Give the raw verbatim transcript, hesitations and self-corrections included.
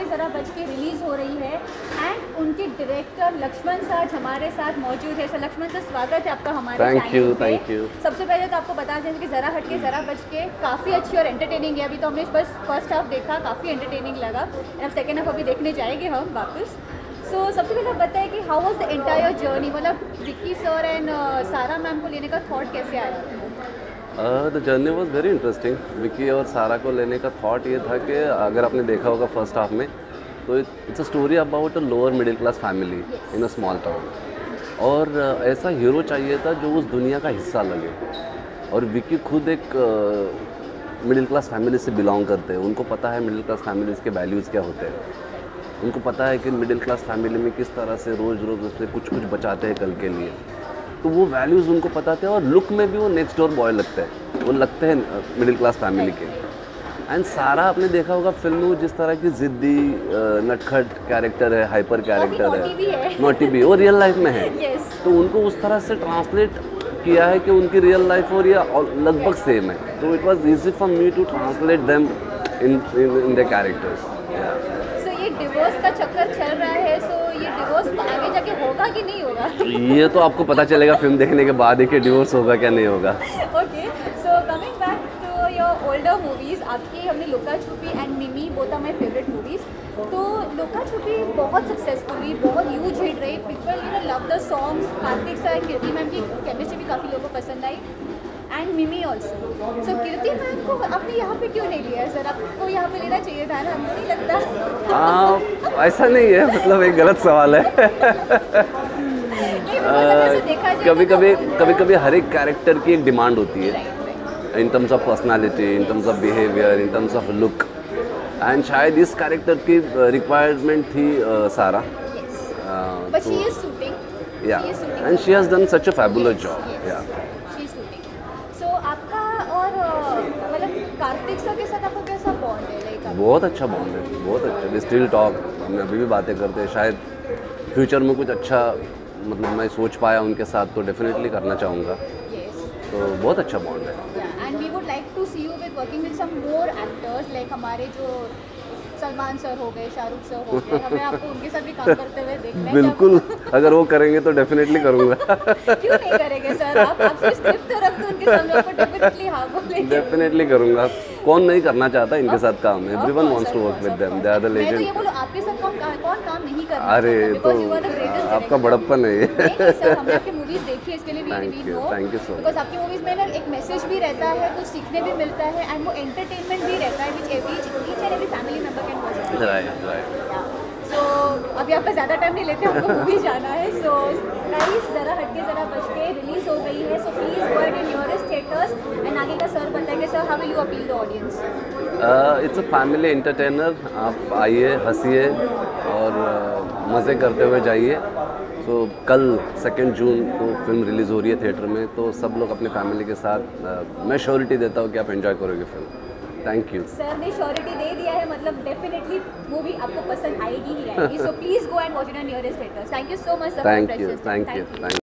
ज़रा बज के रिलीज़ हो रही है एंड उनके डायरेक्टर लक्ष्मण सर हमारे साथ मौजूद है। सर लक्ष्मण सर, स्वागत है आपका हमारे थैंक यू थैंक यू। सबसे पहले तो आपको बता दें कि ज़रा हटके ज़रा बज के काफ़ी अच्छी और एंटरटेनिंग है। अभी तो हमने बस फर्स्ट हाफ देखा, काफ़ी एंटरटेनिंग लगा एंड अब सेकेंड हाफ अभी देखने जाएंगे हम वापस। सो so, सबसे पहले आप बताएं कि how was the entire journey, मतलब Vicky sir and Sara ma'am को लेने का थॉट कैसे आया? The journey was very interesting. Vicky और सारा को लेने का थॉट ये था कि अगर आपने देखा होगा फर्स्ट हाफ में, तो it's a story about a lower middle class family in a small town, और uh, ऐसा हीरो चाहिए था जो उस दुनिया का हिस्सा लगे। और विक्की खुद एक मिडिल क्लास फैमिली से बिलोंग करते हैं, उनको पता है मिडिल क्लास फैमिलीज़ के वैल्यूज़ क्या होते हैं, उनको पता है कि मिडिल क्लास फैमिली में किस तरह से रोज़ रोज़ उससे कुछ कुछ बचाते हैं कल के लिए। तो वो वैल्यूज़ उनको पता थे, और लुक में भी वो नेक्स्ट डोर बॉय लगता है, वो लगते हैं मिडिल क्लास फैमिली के। एंड सारा आपने देखा होगा फिल्म में, वो जिस तरह की ज़िद्दी नटखट कैरेक्टर है, हाइपर कैरेक्टर है, नोटी भी, वो रियल लाइफ में है। तो उनको उस तरह से ट्रांसलेट किया है कि उनकी रियल लाइफ और ये लगभग सेम है। तो it was easy for me to translate them in in the characters. Divorce का चक्कर चल रहा है, सो ये डिवोर्स आगे जाके होगा कि नहीं होगा? ये तो आपको पता चलेगा फिल्म देखने के बाद ही कि डिवोर्स होगा क्या नहीं होगा। Okay, so coming back to your older movies, आपकी हमने Luka Chuppi and Mimi both are my favourite movies. तो लुका छुपी बहुत सक्सेसफुल हुई, बहुत ह्यूज हिट रही, people you know love the songs, Kartik sir Kirti ma'am की केमिस्ट्री भी काफ़ी लोगों को पसंद आई and Mimi also. So Kirti ma'am को आपने यहाँ पे क्यों नहीं लिया? सर आपको यहाँ पे लेना चाहिए था ना, हमको नहीं लगता? आ, ऐसा नहीं है, मतलब एक गलत सवाल है। कभी कभी कभी कभी हर एक कैरेक्टर की एक डिमांड होती है, in terms of personality, in terms of behaviour, in terms of look, and शायद इस कैरेक्टर की रिक्वायरमेंट थी सारा। But she is suiting. Yeah, and she has done such a fabulous job. Yeah. आपका और मतलब कार्तिक सर के साथ आपको कैसा बॉन्ड है? लाइक बहुत अच्छा बॉन्ड है, बहुत अच्छा। वी स्टिल टॉक, हम अभी भी बातें करते हैं। शायद फ्यूचर में कुछ अच्छा, मतलब मैं सोच पाया उनके साथ, तो डेफिनेटली करना चाहूँगा। yes. तो बहुत अच्छा बॉन्ड है। And we would like to see you with working with some more actors, like हमारे जो सलमान सर हो गए, शाहरुख सर हो गए, हमें आपको उनके साथ भी काम करते हुए देखना है। बिल्कुल, अगर वो करेंगे तो डेफिनेटली करूँगा। क्यों नहीं करेंगे सर? आप आपसे स्क्रिप्ट तो रख दो उनके सामने, आपको डेफिनेटली हाँ बोलेंगे। डेफिनेटली करूँगा, कौन नहीं करना चाहता इनके साथ काम? Everyone wants to work with them, they are the legend. मैं तो ये बोलूं, आपके साथ कौन कौन काम नहीं कर रहा? अरे तो आपका बड़प्पन है ये। नहीं सर, हमने आपकी मूवीज देखी है, इसके लिए we we know. Thank you so much. Because आपकी मूवीज में ना एक मैसेज भी रहता है, कुछ सीखने भी मिलता है एंड वो एंटरटेनमेंट भी रहता है, which every each and every family member can watch. Right right. So अभी आपका ज़्यादा टाइम नहीं लेते, हमको मूवी जाना है। सो गाइस, ज़रा हटके ज़रा बच के रिलीज हो गई है, so please go at in your nearest theatres and आगे का सर बताएंगे। Sir, how will you appeal the audience? It's a family entertainer, आप आइए, हंसिए और uh, मज़े करते हुए जाइए। सो so, कल सेकेंड जून को फिल्म रिलीज़ हो रही है थिएटर में, तो सब लोग अपने फैमिली के साथ, uh, मैं श्योरिटी देता हूँ कि आप एंजॉय करोगे फिल्म। Thank you. सर ने श्योरिटी दे दिया है, मतलब डेफिनेटली मूवी आपको पसंद आएगी ही आएगी। So please go and watch it on your nearest theatres. Thank you so much sir. Thank you thank you thank you.